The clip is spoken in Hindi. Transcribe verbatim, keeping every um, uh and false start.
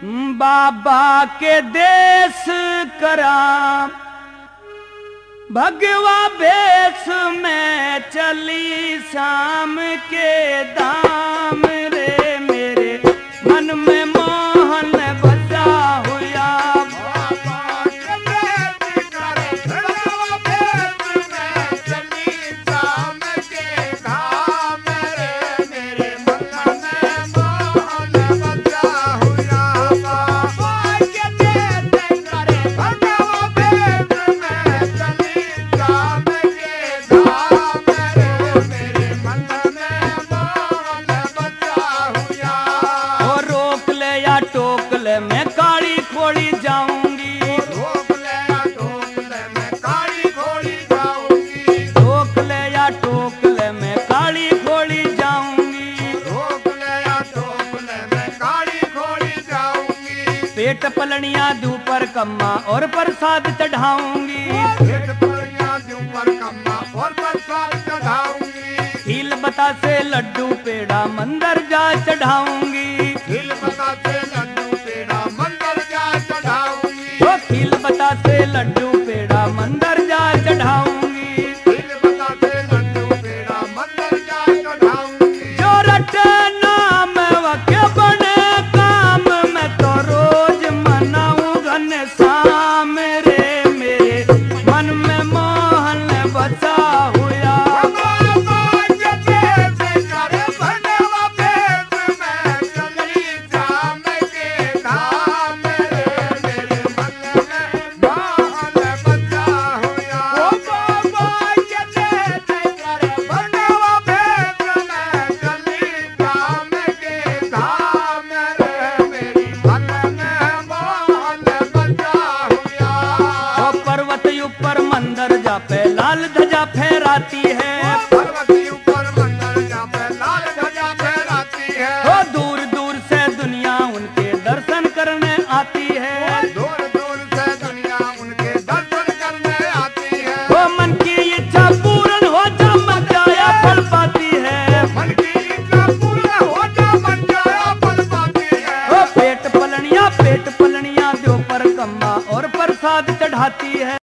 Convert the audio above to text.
बाबा के देश करा भगवा भेष में चली शाम के दाम रे मेरे मन में मोहन बसा हुआ। बाबा के देश करे भगवा भेष में चली शाम के दाम रे मेरे मन में मोहन बसा हुआ। बाबा के देश करे भगवा भेष में चली टोकले में काली खोली जाऊंगी। टोकले या टोकले में काली खोली जाऊंगी। टोकले या टोकले में काली खोली जाऊंगी। टोकले या टोकले में काली खोली जाऊंगी। पेट पलनिया दू पर कम्मा और प्रसाद चढ़ाऊंगी। पेट पलनिया दू पर कम्मा और प्रसाद चढ़ाऊंगी। खील बता से लड्डू पेड़ा मंदिर जा चढ़ाऊंगी। खील बता से खील बता से लड्डू पेड़ा मंदिर जा चढ़ाऊंगी। खील बता से लड्डू पेड़ा मंदिर जा चढ़ाऊंगी। जो रटे नाम वके बने काम में तो रोज मनाऊं घनश्याम रे मेरे मन में मोहन बसा हुआ। ऊपर मंदिर जा पे लाल ध्वजा फहराती है। पर्वती ऊपर मंदिर जा पे लाल ध्वजा फहराती है। वो दूर दूर से दुनिया उनके दर्शन करने आती है। दूर दूर से दुनिया उनके दर्शन करने आती है। वो मन की इच्छा पूर्ण हो जा मन जाया फल पाती है। मन की इच्छा पूर्ण हो जा मन जाया फल पाती है। वो पेट पलनिया पेट पलनिया दो पर कम्मा और प्रसाद चढ़ाती है।